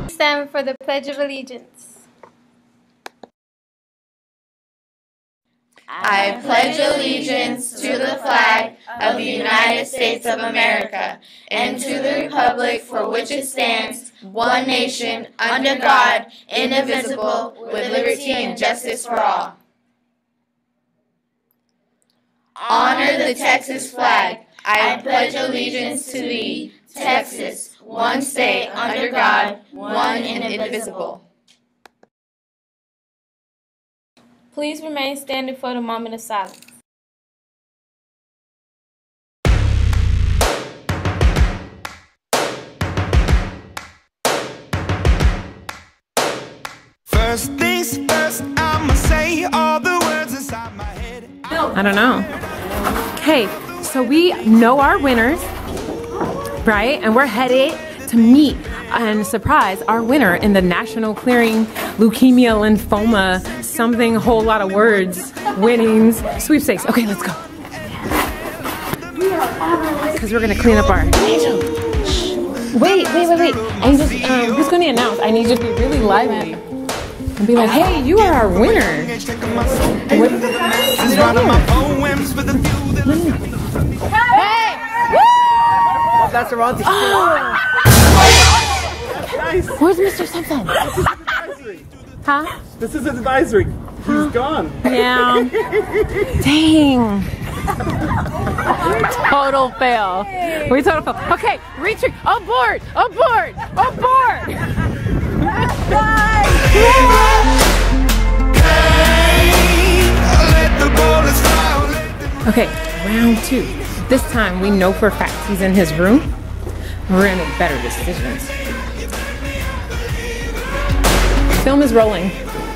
Stand for the Pledge of Allegiance. I pledge allegiance to the flag of the United States of America and to the republic for which it stands, one nation, under God, indivisible, with liberty and justice for all. Honor the Texas flag. I pledge allegiance to thee, Texas, one state under God, one and indivisible. Please remain standing for the moment of silence. First things first, I'ma say all the words inside my head. I don't know. Okay, so we know our winners, right? And we're headed to meet and surprise our winner in the National Clearing Leukemia Lymphoma something whole lot of words winnings sweepstakes. Okay, let's go. Because we're gonna clean up our Angel. Wait. Angel, who's gonna announce? I need you to be really lively and be like, hey, you are our winner. What? Hey! Oh, that's the wrong thing. Oh. Nice. Where's Mr. Something? Huh? This is advisory. He's gone. Yeah. Dang. Total fail. We total fail. Okay, retreat. Abort. Okay, round 2. This time we know for a fact he's in his room. We're gonna make better decisions. Film is rolling.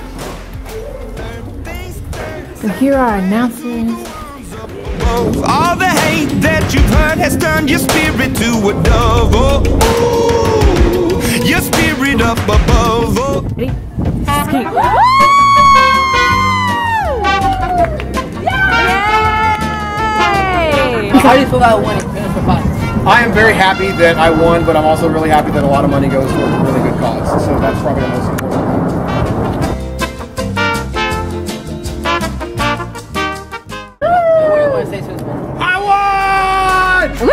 And here are our announcements. All the hate that you've heard has turned your spirit to a dove. Oh, your spirit up above. Oh. Ready? Skate. Yay! How do you feel about winning? I am very happy that I won, but I'm also really happy that a lot of money goes for a really good cause. So that's probably the most important part. What do you want to say to this one? I won!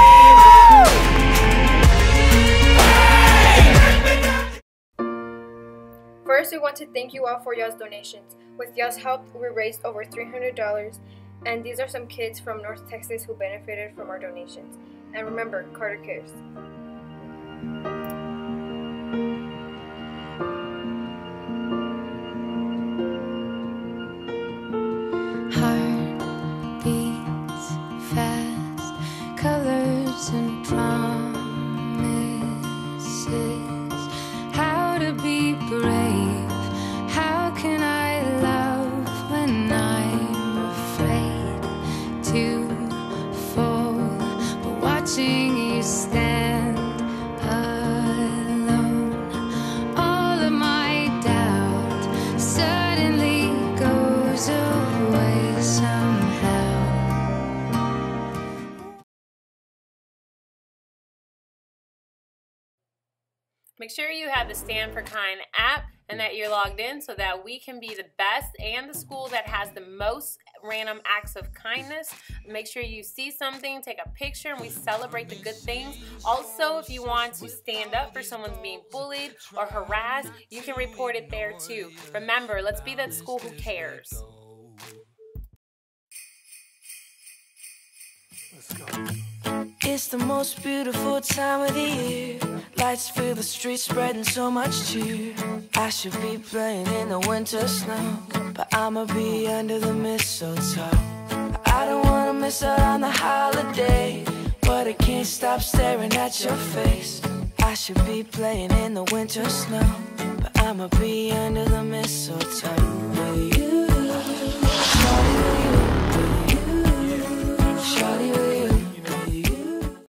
Woo! First, we want to thank you all for y'all's donations. With y'all's help, we raised over $300, and these are some kids from North Texas who benefited from our donations. And remember, Carter cares. Heart beats fast, colors and promises. How to be brave, how can I love when I'm afraid to fall, but watching you stand alone, all of my doubt suddenly goes away somehow. Make sure you have the Stand for Kind app and that you're logged in so that we can be the best and the school that has the most random acts of kindness. Make sure you see something, take a picture, and we celebrate the good things. Also, if you want to stand up for someone being bullied or harassed, you can report it there too. Remember, let's be that school who cares. Let's go. It's the most beautiful time of the year. Lights fill the streets, spreading so much cheer. I should be playing in the winter snow, but I'ma be under the mistletoe. I don't wanna miss out on the holiday, but I can't stop staring at your face. I should be playing in the winter snow, but I'ma be under the mistletoe with you.